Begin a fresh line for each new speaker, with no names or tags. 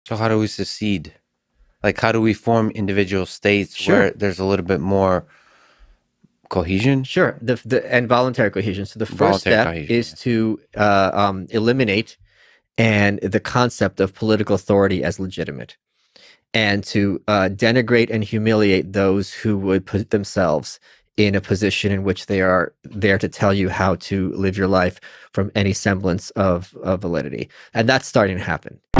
So how do we secede? Like, how do we form individual states where
Sure.
there's a little bit more cohesion,
Sure, the and voluntary cohesion. So the first
voluntary
step
cohesion?
is
Yeah.
to eliminate and the concept of political authority as legitimate, and to denigrate and humiliate those who would put themselves in a position in which they are there to tell you how to live your life from any semblance of validity. And that's starting to happen.